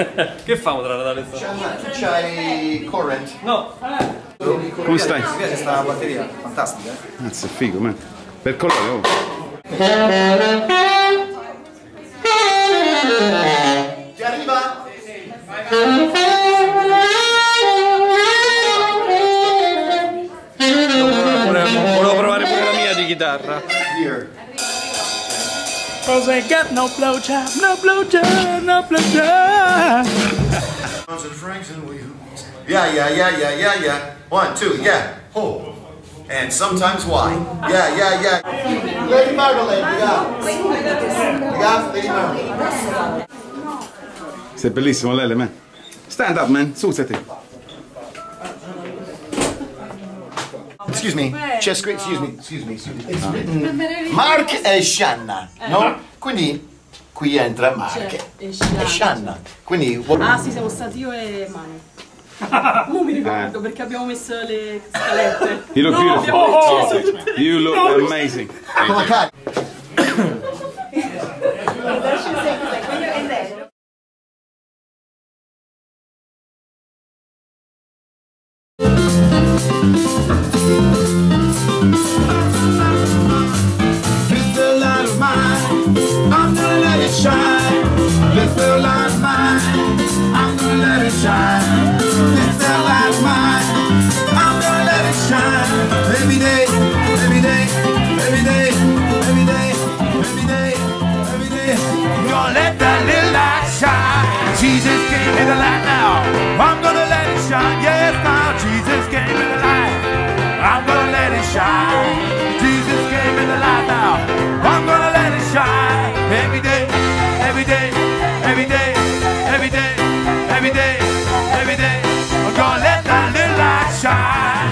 Che famo tra Natale e C'hai current? No. Come stai? Mi piace sta batteria, fantastica. Mazza, figo, man. Per colore, oh. Ti arriva? Volevo provare pure la mia di chitarra. Here. Cause I got no blowjob, no blowjob, no blowjob. Yeah. 1, 2, yeah. Ho. And sometimes why? Yeah. Lady Marmalade, we got. Lady Marmalade. Sei bellissimo, Lele, man. Stand up, man. Susati. Excuse me, c'è scritto, excuse me. It's written Mark e Shanna, no? Quindi qui entra Mark e Shanna. Quindi ah sì, siamo stati io e Manu. Non mi ricordo perché abbiamo messo le scalette. You look beautiful. You look amazing. con la cara. Jesus gave me the light now. I'm gonna let it shine. Yes, now Jesus gave me the light. I'm gonna let it shine. Jesus gave me the light now. I'm gonna let it shine. Every day, every day, every day, every day, every day, every day. I'm gonna let that little light shine.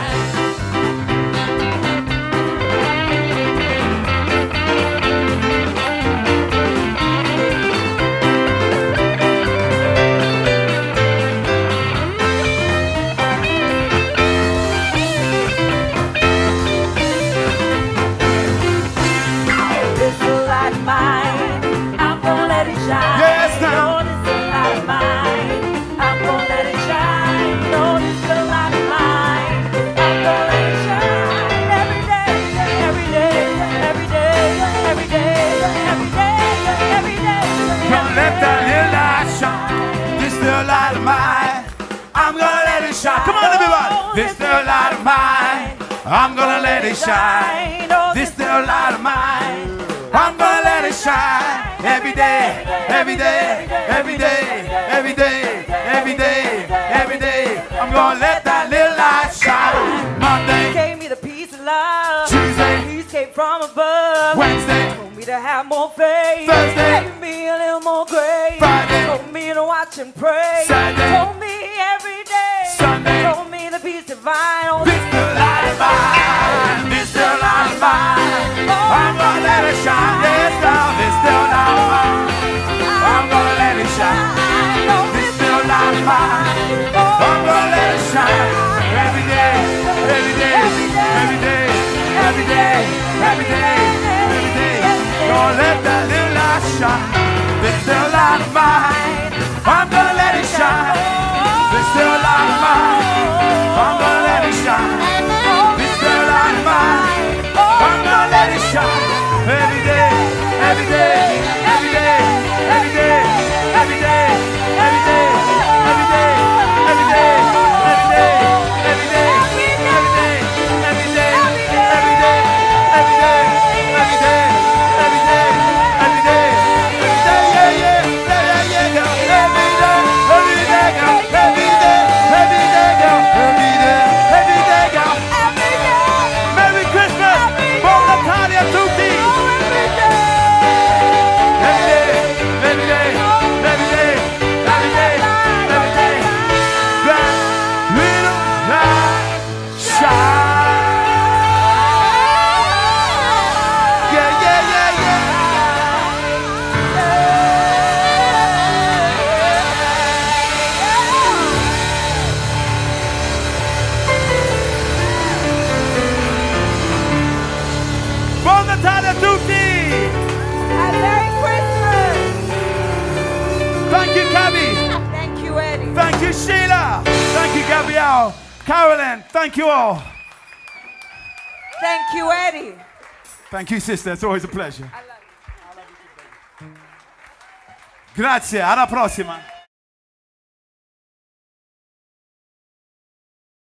Come on, everyone! This little light of mine, I'm gonna let it shine. This little light of mine, I'm gonna let it shine. Every day, every day, every day, every day, every day, every day. I'm gonna let that little light shine. Monday gave me the peace of love. Tuesday, peace came from above. Wednesday, told me to have more faith. Thursday, gave me a little more grace. Friday, told me to watch and pray. Saturday, told me every day. Sunday, told me the peace divine. Oh, this little light of mine, this little light of mine, I'm gonna let it shine. Yes, now this little light of mine, I'm gonna let it shine. This little light of mine, I'm gonna let it shine. Every day, every day, every day, every day, every day, every day. Gonna let that little light shine. This little light of mine, I'm gonna let it shine. This little light of mine, I'm gonna let it shine. This little light of mine, I'm gonna let it shine. Every day, every day, every day, every day, every day, every day, every day, every day, every day, every day, every day, every day, every day, every day, every day, every day, every day, every day, yeah, yeah, yeah, yeah, yeah. Carolyn, thank you all. Thank you, Eddie. Thank you, sister. It's always a pleasure. Grazie, alla prossima.